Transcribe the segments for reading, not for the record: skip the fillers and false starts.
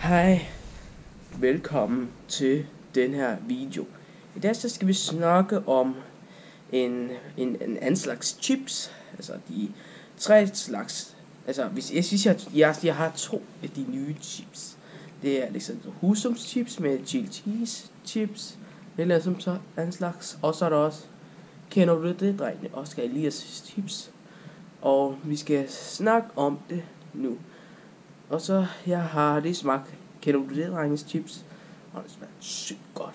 Hej, velkommen til den her video. I dag så skal vi snakke om en anden slags chips. Altså de tre slags. Altså hvis jeg har to af de nye chips. Det er liksom Husums chips med chili cheese chips. Det er ligesom så anden slags. Og så er der også, kender du det, drengene, Oscar Elias chips. Og vi skal snakke om det nu. Og så jeg har det smagt. Kender du det, drenges chips? Og det smager sygt godt.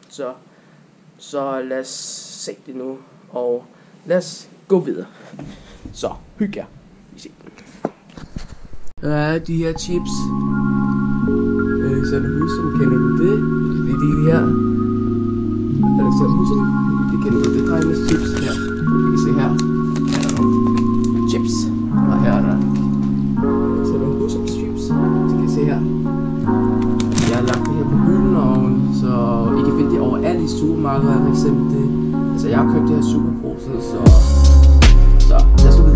Så lad os se det nu. Og lad os gå videre. Så hygge jer. Vi ser. De her chips. Alexander Husum, kender du det? Det er de her. Alexander Husum, det kender du det, drenges chips her. Vi kan se her. Her er der nogle chips. Og her er der Alexander Husums chips. Det kan I se her. Jeg har lagt det her på hylden, så I kan finde det overalt i supermarkeder, for eksempel det. Altså jeg har købt det her Superbrugsen, så lad os gå videre.